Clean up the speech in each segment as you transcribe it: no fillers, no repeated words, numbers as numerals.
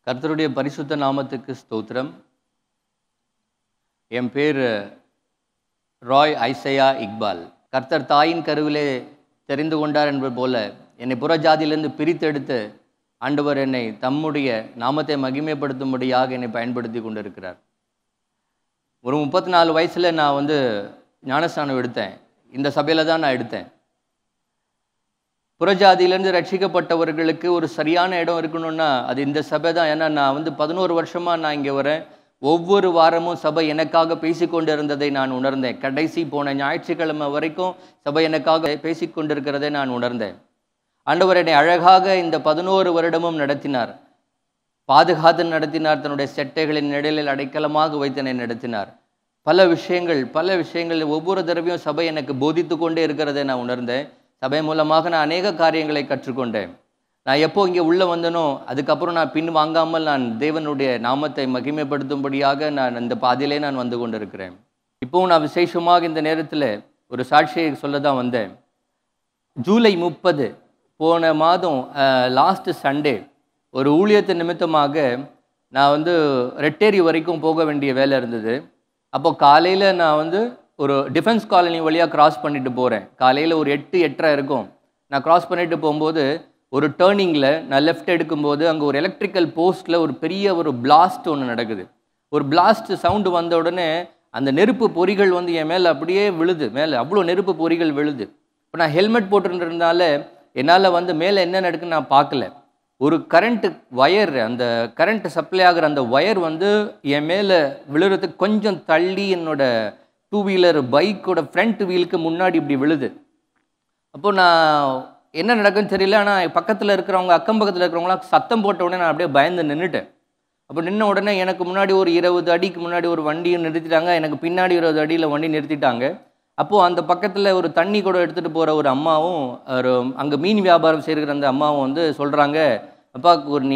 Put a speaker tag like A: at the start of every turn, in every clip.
A: கர்த்தருடைய பரிசுத்த நாமத்துக்கு ஸ்தோத்திரம். என் பேர் ராய் இக்பால். கர்த்தர் தாயின் கருவிலே தெரிந்து கொண்டார் என்பது போல என்னை புறஜாதியிலிருந்து பிரித்தெடுத்து ஆண்டவர் என்னை தம்முடைய நாமத்தை மகிமைப்படுத்தும்படியாக என்னை பயன்படுத்தி கொண்டிருக்கிறார். ஒரு 34 வயசில் நான் ஞானஸ்நானம் எடுத்தேன். இந்த சபையில் தான் நான் எடுத்தேன். புறஜாதியிலேருந்து ரட்சிக்கப்பட்டவர்களுக்கு ஒரு சரியான இடம் இருக்கணும்னா அது இந்த சபை தான். ஏன்னா நான் 11 வருஷமாக நான் இங்கே வரேன். ஒவ்வொரு வாரமும் சபை எனக்காக பேசிக்கொண்டு இருந்ததை நான் உணர்ந்தேன். கடைசி போன ஞாயிற்றுக்கிழமை வரைக்கும் சபை எனக்காக பேசிக்கொண்டிருக்கிறதை நான் உணர்ந்தேன். ஆண்டவர் என்னை அழகாக இந்த 11 வருடமும் நடத்தினார், பாதுகாத்து நடத்தினார். தன்னுடைய செட்டைகளின் நிழலில் அடைக்கலமாக வைத்து என்னை நடத்தினார். பல விஷயங்கள் ஒவ்வொரு தடவையும் சபை எனக்கு போதித்து கொண்டே இருக்கிறதை நான் உணர்ந்தேன். சபை மூலமாக நான் அநேக காரியங்களை கற்றுக்கொண்டேன். நான் எப்போ இங்கே உள்ளே வந்தனோ அதுக்கப்புறம் நான் பின் வாங்காமல் நான் தேவனுடைய நாமத்தை மகிமைப்படுத்தும்படியாக நான் இந்த பாதையிலே நான் வந்து கொண்டிருக்கிறேன். இப்போவும் நான் விசேஷமாக இந்த நேரத்தில் ஒரு சாட்சியை சொல்ல தான் வந்தேன். ஜூலை 30 போன மாதம் லாஸ்ட் சண்டே ஒரு ஊழியத்து நிமித்தமாக நான் ரெட்டேரி வரைக்கும் போக வேண்டிய வேலை இருந்தது. அப்போ காலையில் நான் ஒரு டிஃபென்ஸ் காலனி வழியாக கிராஸ் பண்ணிட்டு போகிறேன். காலையில் ஒரு 8-8:30 இருக்கும். நான் கிராஸ் பண்ணிட்டு போகும்போது ஒரு டேர்னிங்கில் நான் லெஃப்ட் எடுக்கும்போது அங்கே ஒரு எலக்ட்ரிக்கல் போஸ்ட்டில் ஒரு பெரிய ஒரு பிளாஸ்ட் ஒன்று நடக்குது. ஒரு பிளாஸ்ட் சவுண்டு வந்த உடனே அந்த நெருப்பு பொறிகள் என் மேலே அப்படியே விழுது. மேலே அவ்வளோ நெருப்பு பொறிகள் விழுது. இப்போ நான் ஹெல்மெட் போட்டுருந்ததுனால என்னால் மேலே என்ன நடக்குன்னு நான் பார்க்கல. ஒரு கரண்ட்டு வயர், அந்த கரண்ட் சப்ளை ஆகிற அந்த வயர் என் மேலே விழுறதுக்கு கொஞ்சம் தள்ளி என்னோட 2 வீலர் பைக்கோட ஃப்ரண்ட் வீலுக்கு முன்னாடி இப்படி விழுது. அப்போது நான் என்ன நடக்குன்னு தெரியல. ஆனால் பக்கத்தில் இருக்கிறவங்க, அக்கம் பக்கத்தில் இருக்கிறவங்களாம் சத்தம் போட்ட உடனே நான் அப்படியே பயந்து நின்றுட்டேன். அப்போ நின்ன உடனே எனக்கு முன்னாடி ஒரு 20 அடிக்கு முன்னாடி ஒரு வண்டியும் நிறுத்திட்டாங்க. எனக்கு பின்னாடி 20 அடியில் வண்டி நிறுத்திட்டாங்க. அப்போது அந்த பக்கத்தில் ஒரு தண்ணி கூட எடுத்துகிட்டு போகிற ஒரு அம்மாவும் ஒரு அங்கே மீன் வியாபாரம் செய்கிற அந்த அம்மாவும் சொல்கிறாங்க, அப்பா நீ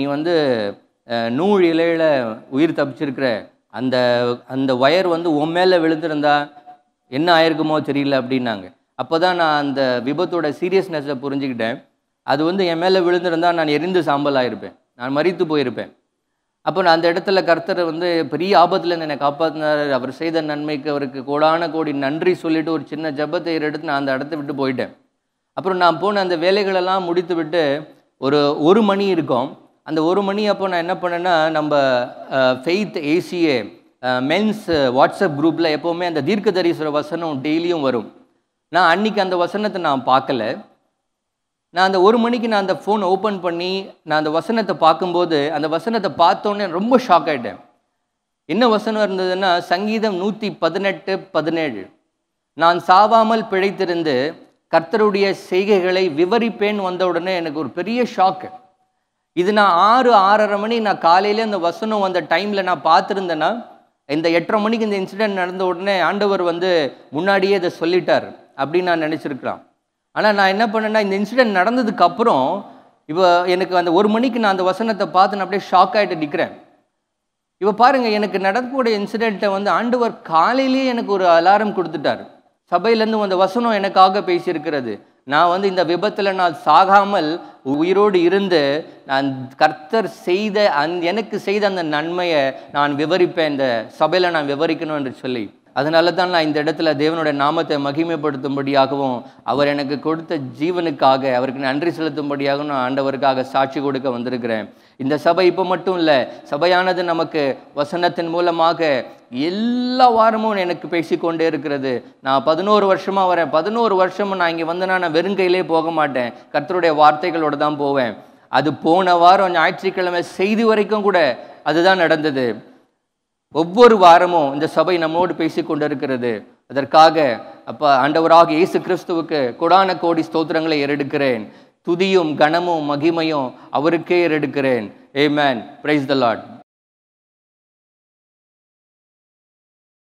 A: நூல் இலையில் உயிர் தப்பிச்சிருக்கிற, அந்த அந்த வயர் உன் மேலே விழுந்திருந்தா என்ன ஆயிருக்குமோ தெரியல அப்படின்னாங்க. அப்போ தான் நான் அந்த விபத்தோட சீரியஸ்னஸை புரிஞ்சுக்கிட்டேன். அது என் மேலே விழுந்திருந்தால் நான் எரிந்து சாம்பல் ஆகிருப்பேன், நான் மரித்து போயிருப்பேன். அப்போ நான் அந்த இடத்துல கர்த்தர் பெரிய ஆபத்துலேருந்து என்னை காப்பாற்றினார். அவர் செய்த நன்மைக்கு அவருக்கு கோடான கோடி நன்றி சொல்லிவிட்டு ஒரு சின்ன ஜெபத்தை எடுத்து நான் அந்த இடத்த விட்டு போயிட்டேன். அப்புறம் நான் போன அந்த வேலைகளெல்லாம் முடித்து விட்டு ஒரு 1 மணி இருக்கும். அந்த 1 மணி அப்போ நான் என்ன பண்ணேன்னா, நம்ம ஃபெய்த் ஏசிஏ மென்ஸ் வாட்ஸ்அப் குரூப்பில் எப்போவுமே அந்த தீர்க்கதரிசன வசனம் டெய்லியும் வரும். நான் அன்றைக்கி அந்த வசனத்தை நான் பார்க்கல. நான் அந்த 1 மணிக்கு நான் அந்த ஃபோன் ஓப்பன் பண்ணி நான் அந்த வசனத்தை பார்க்கும்போது அந்த வசனத்தை பார்த்தோன்னே ரொம்ப ஷாக் ஆகிட்டேன். என்ன வசனம் இருந்ததுன்னா, சங்கீதம் 118:17, நான் சாவாமல் பிழைத்திருந்து கர்த்தருடைய செய்கைகளை விவரிப்பேன். வந்த உடனே எனக்கு ஒரு பெரிய ஷாக்கு. இது நான் 6-6:30 மணி நான் காலையில் அந்த வசனம் வந்த டைமில் நான் பார்த்துருந்தேன்னா, இந்த 8:30 மணிக்கு இந்த இன்சிடென்ட் நடந்த உடனே ஆண்டவர் முன்னாடியே இதை சொல்லிட்டார் அப்படின்னு நான் நினச்சிருக்கலாம். ஆனால் நான் என்ன பண்ணேன்னா, இந்த இன்சிடென்ட் நடந்ததுக்கப்புறம் இப்போ எனக்கு அந்த 1 மணிக்கு நான் அந்த வசனத்தை பார்த்து நான் அப்படியே ஷாக் ஆகிட்டு நிற்கிறேன். இப்போ பாருங்கள், எனக்கு நடக்கக்கூடிய இன்சிடெண்ட்டை ஆண்டவர் காலையிலேயே எனக்கு ஒரு அலாரம் கொடுத்துட்டார். சபையிலேருந்து அந்த வசனம் எனக்காக பேசியிருக்கிறது. நான் இந்த விபத்தில் நான் சாகாமல் உயிரோடு இருந்து நான் கர்த்தர் செய்த எனக்கு செய்த அந்த நன்மையை நான் விவரிப்பேன், இந்த சபையில் நான் விவரிக்கணும் என்று சொல்லி. அதனால தான் நான் இந்த இடத்துல தேவனுடைய நாமத்தை மகிமைப்படுத்தும்படியாகவும் அவர் எனக்கு கொடுத்த ஜீவனுக்காக அவருக்கு நன்றி செலுத்தும்படியாகவும் நான் ஆண்டவருக்காக சாட்சி கொடுக்க வந்திருக்கிறேன். இந்த சபை இப்போ மட்டும் இல்லை, சபையானது நமக்கு வசனத்தின் மூலமாக எல்லா வாரமும் எனக்கு பேசிக்கொண்டே இருக்கிறது. நான் 11 வருஷமாக வரேன். 11 வருஷமும் நான் இங்கே நான் வெறுங்கையிலே போக மாட்டேன், கர்த்தருடைய வார்த்தைகளோடு தான் போவேன். அது போன வாரம் ஞாயிற்றுக்கிழமை செய்தி வரைக்கும் கூட அதுதான் நடந்தது. ஒவ்வொரு வாரமும் இந்த சபை நம்மோடு பேசி கொண்டிருக்கிறது. அதற்காக அப்போ ஆண்டவராக இயேசு கிறிஸ்துவுக்கு கோடான கோடி ஸ்தோத்திரங்களை ஏறெடுக்கிறேன். துதியும் கனமும் மகிமையும் அவருக்கே ஏறெடுக்கிறேன். ஆமென். Praise the Lord.